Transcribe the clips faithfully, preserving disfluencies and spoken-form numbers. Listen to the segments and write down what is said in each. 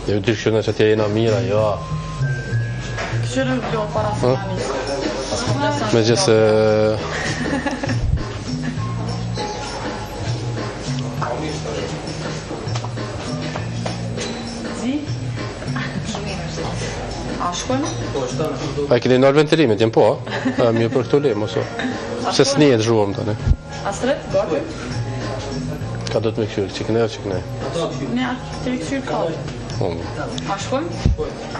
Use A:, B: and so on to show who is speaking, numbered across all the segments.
A: ju dyshon që t'ja jena mira, jo.
B: Këshirë lo para se na nisë.
A: Me gjithë se...
B: A shkojmë?
A: A i keni nërë ventilimit, jem po, a mirë për këtu le, moso. Se s'nijet zhuam tani.
B: Astrid, gati?
A: Ka do të me këshyrë, që këne o që këne?
B: Ne, a të këshyrë kallë. A shkojmë?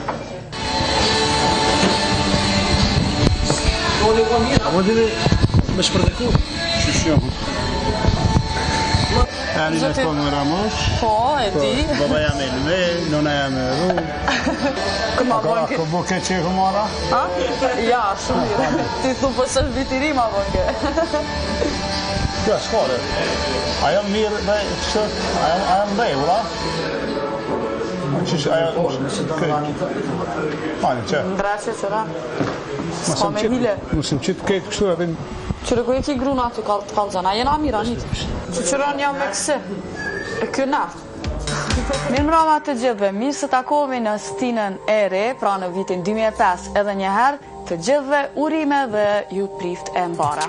C: A më dini me shpërdeku? Shushohë. Yani me konë më ramosh.
B: Po, e di.
C: Baba jam e lëve, nona jam e ru.
B: Këma
C: Ka
B: bënke.
C: ko bo ke që e këmara?
B: Ha? Ja, shumë mirë. Ti thu për së vitiri ma bënke.
C: Kjo është shkore. A jam mirë dhe që a jam dhe, ura? Që që a jam... Pani, që?
B: Ndreqe që ra. S'ka me hile.
C: Mësëm qitë këtë kështu edhe...
B: Qërë ku e ki gruna aty kalëzën, a jena mira njët. Që qëron jam me kësi. E kjo naft. Mirë mrama të gjithve, mirë se takohemi në stinën e re, pra në vitin dy mijë e pesë edhe njëherë, të gjithve urime dhe ju prift e mbara.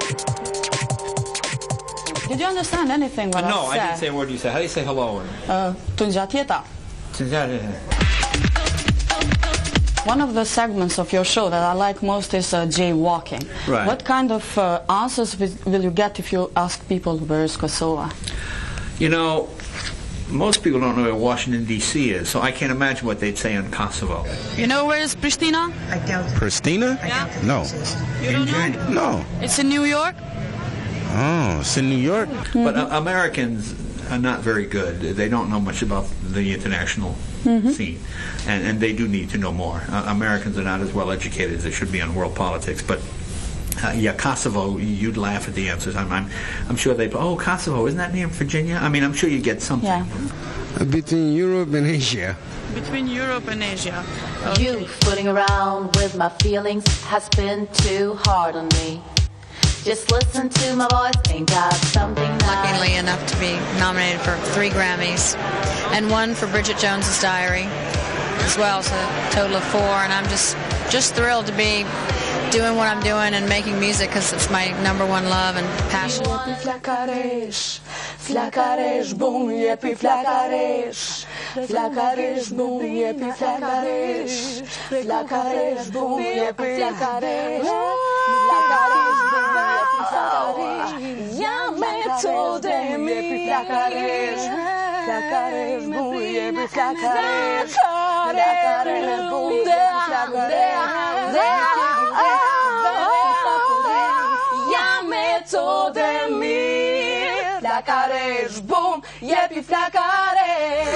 B: Did you understand anything what
D: No,
B: I
D: I
B: said?
D: didn't say a word you said. How do you say hello?
B: Uh, të ngjatjeta. One of the segments of your show that I like most is uh, jaywalking.
D: Right.
B: What kind of uh, answers will, will you get if you ask people where is Kosovo?
D: You know, most people don't know where Washington, D C is, so I can't imagine what they'd say on Kosovo.
B: You know where is Pristina?
E: I doubt it.
F: Pristina?
B: Yeah.
F: No.
B: You don't know?
F: No.
B: It's in New York?
F: Oh, it's in New York?
B: Mm-hmm.
D: But uh, Americans are not very good. They don't know much about the international
B: Mm-hmm.
D: scene, and, and they do need to know more. Uh, Americans are not as well educated as they should be on world politics, but uh, yeah, Kosovo, you'd laugh at the answers. I'm, I'm, I'm sure they'd, oh, Kosovo, isn't that near Virginia? I mean, I'm sure you get something.
B: Yeah.
F: Between Europe and Asia.
B: Between Europe and Asia.
G: You fooling around with my feelings has been too hard on me. Just listen to my voice, ain't got something nice.
H: Luckily enough to be nominated for three Grammys and one for Bridget Jones's Diary as well, so a total of four. And I'm just just thrilled to be doing what I'm doing and making music because it's my number one love and passion.
B: Flakaresh, flakaresh, bum, jepi flakaresh. Flakaresh, bum, jepi flakaresh. Flakaresh, bum, jepi flakaresh. Flakaresh, bum, jepi flakaresh. Ja me to de mi jepi flakaresh. Flakaresh, bum, jepi flakaresh. Flakaresh, bum, jepi flakaresh. To mi flakaresh, bum, jepi flakaresh.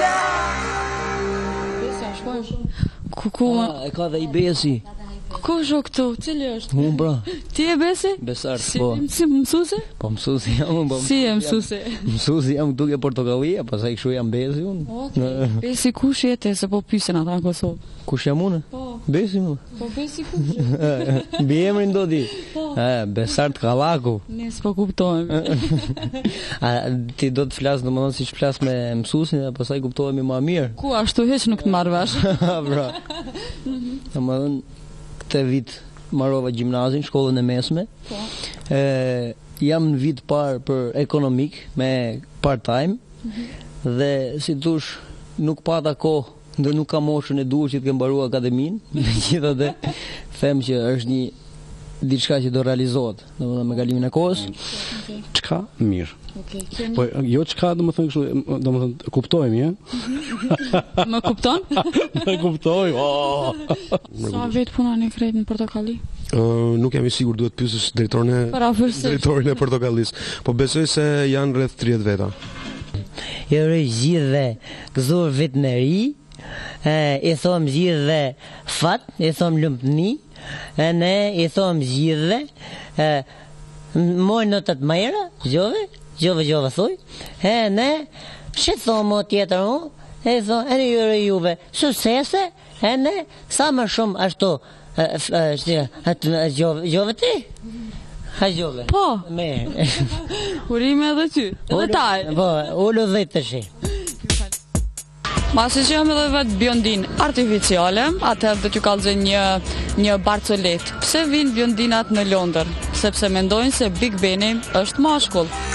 I: Ku ku e ka dhe i besi. Ku është këtu? Cili është?
J: Unë pra.
I: Ti e besi?
J: Besar,
I: si,
J: po.
I: Si mësuese?
J: Po mësuesi jam, po.
I: Si e mësuese?
J: Mësuesi jam duke Portokallia, pastaj kështu jam besi unë.
I: Okay. Besi kush jete se po pyesin ata në Kosovë?
J: Kush jam unë?
I: Po.
J: Besi më.
I: Po besi kush?
J: Mbi emrin do di.
I: Po.
J: Eh, Besar Kallaku.
I: Ne s'po kuptojmë.
J: A ti do të flas domethënë siç flas me mësuesin dhe pastaj kuptohemi më mirë.
I: Ku ashtu hiç nuk të marr vesh.
J: Bra. Domethënë këtë vit marrova gjimnazin, shkollën e mesme.
I: Po.
J: E, jam në vit parë për ekonomik me part-time mm-hmm. dhe si thush nuk pata kohë dhe nuk kam moshën e duhur që të kem mbaruar akademinë, megjithatë them që është një diçka që do realizohet, domethënë me kalimin e kohës.
C: Okay. Çka? Mirë.
I: Okay.
C: Po jo çka domethënë kështu, domethënë kuptojmë, ja?
I: Më kupton?
C: Më kuptoj. Oh.
I: Sa vet punoni krejt në Portokalli?
A: Uh, nuk jam i sigurt, duhet pyesësh drejtorin e drejtorin e Portokallis. Po besoj se janë rreth tridhjetë veta.
K: Jo gjithë gëzuar vit në ri, e, i thom gjithë fat, i thom lumpni, e ne i thom gjithë, e, moj në të të mejra, gjove, gjove gjove thuj, e ne, që thomë o tjetër mu, e thomë, e në jure juve, suksese, e ne, sa më shumë ashtu, e, e, e, gjove, gjove ti? Ha gjove.
I: Po.
K: Me.
I: Urime edhe ty. Edhe taj.
K: Po, ullu dhe të shi.
B: Masi që jam edhe vetë biondin artificiale, atëherë do t'ju kallëzoj një një barcolet. Pse vinë biondinat në Londër? Sepse mendojnë se Big Beni është mashkull.